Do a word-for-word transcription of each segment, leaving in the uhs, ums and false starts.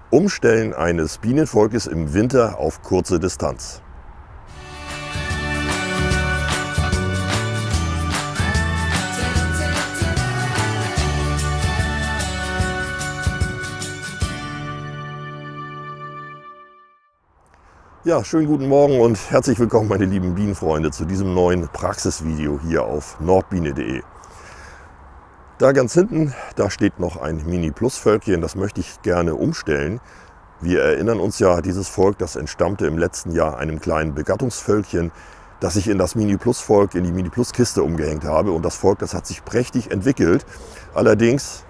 Umstellen eines Bienenvolkes im Winter auf kurze Distanz. Ja, schönen guten Morgen und herzlich willkommen, meine lieben Bienenfreunde, zu diesem neuen Praxisvideo hier auf nordbiene punkt de. Da ganz hinten, da steht noch ein Mini-Plus-Völkchen, das möchte ich gerne umstellen. Wir erinnern uns ja, dieses Volk, das entstammte im letzten Jahr einem kleinen Begattungsvölkchen, das ich in das Mini-Plus-Volk, in die Mini-Plus-Kiste umgehängt habe. Und das Volk, das hat sich prächtig entwickelt. Allerdings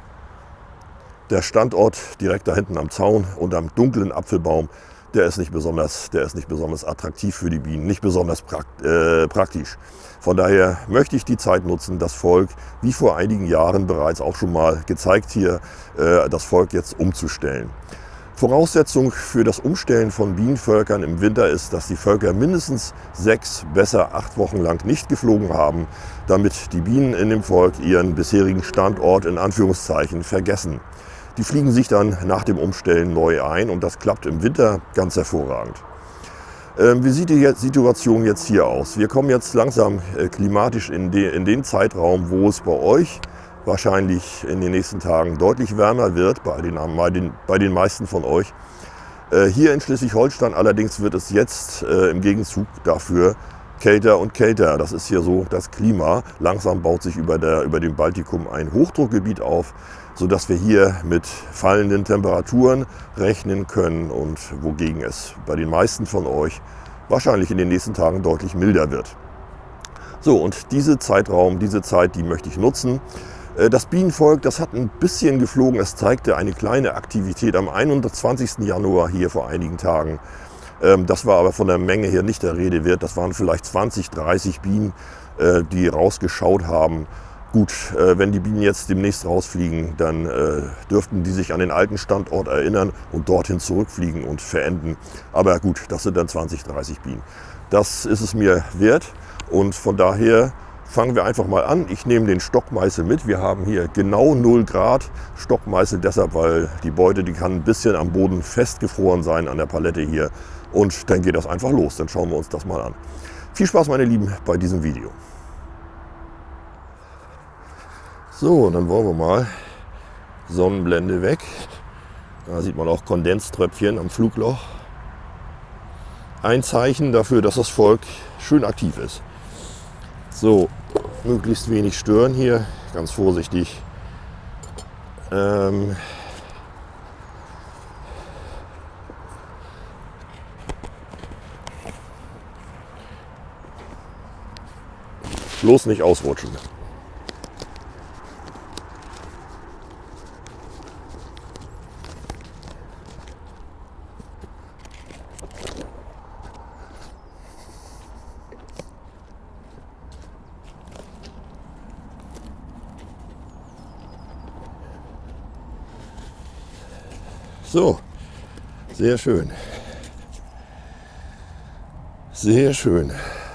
der Standort direkt da hinten am Zaun unterm dunklen Apfelbaum, der ist nicht besonders, der ist nicht besonders attraktiv für die Bienen, nicht besonders prakt, äh, praktisch. Von daher möchte ich die Zeit nutzen, das Volk, wie vor einigen Jahren bereits auch schon mal gezeigt hier, äh, das Volk jetzt umzustellen. Voraussetzung für das Umstellen von Bienenvölkern im Winter ist, dass die Völker mindestens sechs, besser acht Wochen lang nicht geflogen haben, damit die Bienen in dem Volk ihren bisherigen Standort in Anführungszeichen vergessen. Die fliegen sich dann nach dem Umstellen neu ein und das klappt im Winter ganz hervorragend. Ähm, wie sieht die Situation jetzt hier aus? Wir kommen jetzt langsam äh, klimatisch in, de, in den Zeitraum, wo es bei euch wahrscheinlich in den nächsten Tagen deutlich wärmer wird, bei den, bei den, bei den meisten von euch. Äh, hier in Schleswig-Holstein allerdings wird es jetzt äh, im Gegenzug dafür kälter und kälter. Das ist hier so das Klima. Langsam baut sich über, der, über dem Baltikum ein Hochdruckgebiet auf, sodass wir hier mit fallenden Temperaturen rechnen können und wogegen es bei den meisten von euch wahrscheinlich in den nächsten Tagen deutlich milder wird. So, und diese Zeitraum, diese Zeit, die möchte ich nutzen. Das Bienenvolk, das hat ein bisschen geflogen. Es zeigte eine kleine Aktivität am einundzwanzigsten Januar hier vor einigen Tagen. Das war aber von der Menge her nicht der Rede wert. Das waren vielleicht zwanzig, dreißig Bienen, die rausgeschaut haben. Gut, wenn die Bienen jetzt demnächst rausfliegen, dann dürften die sich an den alten Standort erinnern und dorthin zurückfliegen und verenden. Aber gut, das sind dann zwanzig, dreißig Bienen. Das ist es mir wert und von daher fangen wir einfach mal an. Ich nehme den Stockmeißel mit. Wir haben hier genau null Grad. Stockmeißel deshalb, weil die Beute, die kann ein bisschen am Boden festgefroren sein an der Palette hier. Und dann geht das einfach los. Dann schauen wir uns das mal an. Viel Spaß, meine Lieben, bei diesem Video. So, dann wollen wir mal Sonnenblende weg. Da sieht man auch Kondenströpfchen am Flugloch. Ein Zeichen dafür, dass das Volk schön aktiv ist. So, möglichst wenig stören hier, ganz vorsichtig. Ähm Bloß nicht ausrutschen. So, sehr schön. Sehr schön.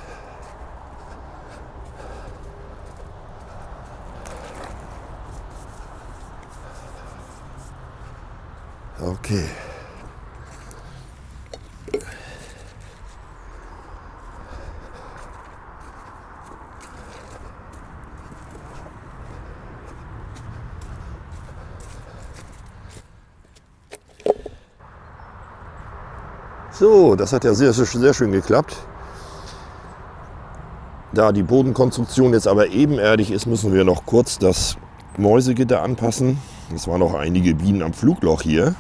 Okay. So, das hat ja sehr, sehr schön geklappt. Da die Bodenkonstruktion jetzt aber ebenerdig ist, müssen wir noch kurz das Mäusegitter anpassen. Es waren noch einige Bienen am Flugloch hier.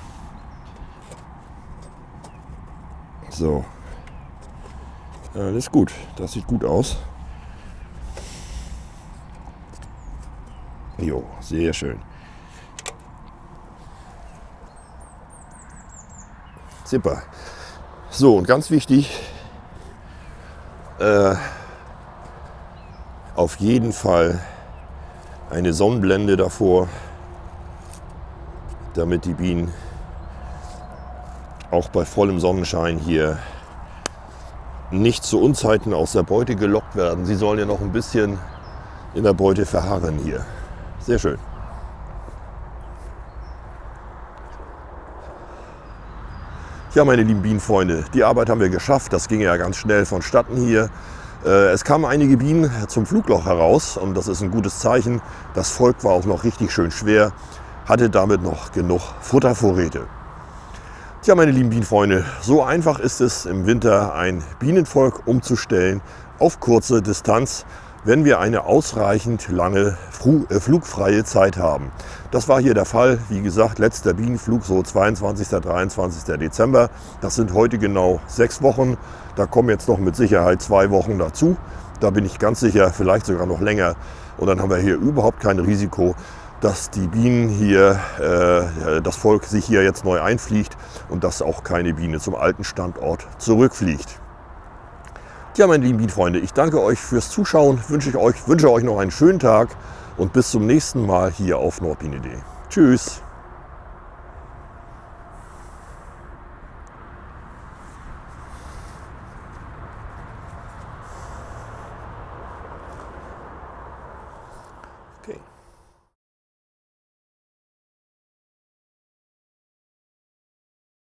So. Alles gut, das sieht gut aus. Jo, sehr schön. Super. So, und ganz wichtig, äh, auf jeden Fall eine Sonnenblende davor, damit die Bienen auch bei vollem Sonnenschein hier nicht zu Unzeiten aus der Beute gelockt werden. Sie sollen ja noch ein bisschen in der Beute verharren hier. Sehr schön. Ja, meine lieben Bienenfreunde, die Arbeit haben wir geschafft. Das ging ja ganz schnell vonstatten hier. Es kamen einige Bienen zum Flugloch heraus und das ist ein gutes Zeichen. Das Volk war auch noch richtig schön schwer, hatte damit noch genug Futtervorräte. Tja, meine lieben Bienenfreunde, so einfach ist es im Winter ein Bienenvolk umzustellen auf kurze Distanz, wenn wir eine ausreichend lange flugfreie Zeit haben. Das war hier der Fall. Wie gesagt, letzter Bienenflug so zweiundzwanzigster dreiundzwanzigster Dezember. Das sind heute genau sechs Wochen. Da kommen jetzt noch mit Sicherheit zwei Wochen dazu. Da bin ich ganz sicher, vielleicht sogar noch länger. Und dann haben wir hier überhaupt kein Risiko, dass die Bienen hier, äh, das Volk sich hier jetzt neu einfliegt und dass auch keine Biene zum alten Standort zurückfliegt. Ja, meine lieben Bienenfreunde, ich danke euch fürs Zuschauen, wünsche ich euch, wünsche euch noch einen schönen Tag und bis zum nächsten Mal hier auf nordbiene punkt de. Tschüss! Okay.